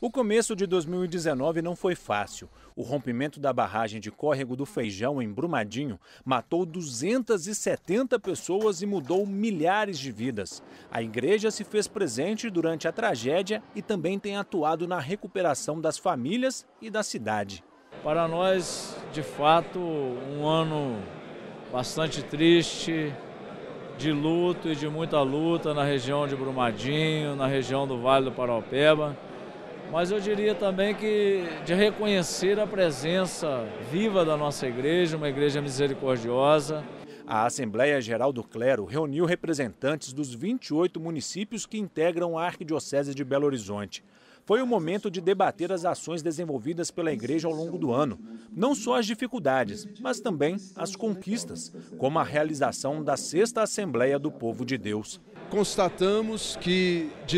O começo de 2019 não foi fácil. O rompimento da barragem de Córrego do Feijão, em Brumadinho, matou 270 pessoas e mudou milhares de vidas. A igreja se fez presente durante a tragédia e também tem atuado na recuperação das famílias e da cidade. Para nós, de fato, um ano bastante triste, de luto e de muita luta na região de Brumadinho, na região do Vale do Paraopeba. Mas eu diria também que de reconhecer a presença viva da nossa igreja, uma igreja misericordiosa. A Assembleia Geral do Clero reuniu representantes dos 28 municípios que integram a Arquidiocese de Belo Horizonte. Foi o momento de debater as ações desenvolvidas pela igreja ao longo do ano. Não só as dificuldades, mas também as conquistas, como a realização da 6ª Assembleia do Povo de Deus. Constatamos que de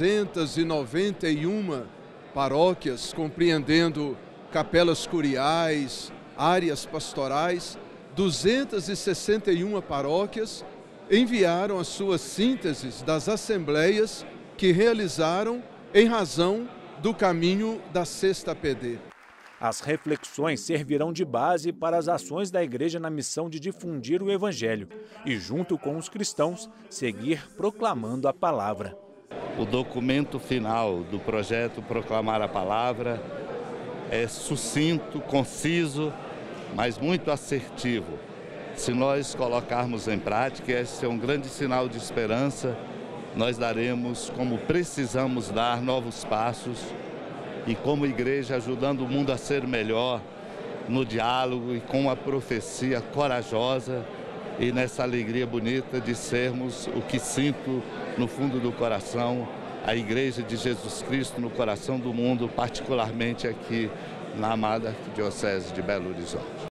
291 paróquias, compreendendo capelas curiais, áreas pastorais, 261 paróquias enviaram as suas sínteses das assembleias que realizaram em razão do caminho da 6ª PD. As reflexões servirão de base para as ações da igreja na missão de difundir o evangelho e, junto com os cristãos, seguir proclamando a palavra. O documento final do projeto Proclamar a Palavra é sucinto, conciso, mas muito assertivo. Se nós colocarmos em prática, esse é um grande sinal de esperança. Nós daremos, como precisamos dar, novos passos e como igreja ajudando o mundo a ser melhor no diálogo e com a profecia corajosa e nessa alegria bonita de sermos o que sinto no fundo do coração, a Igreja de Jesus Cristo no coração do mundo, particularmente aqui na amada Arquidiocese de Belo Horizonte.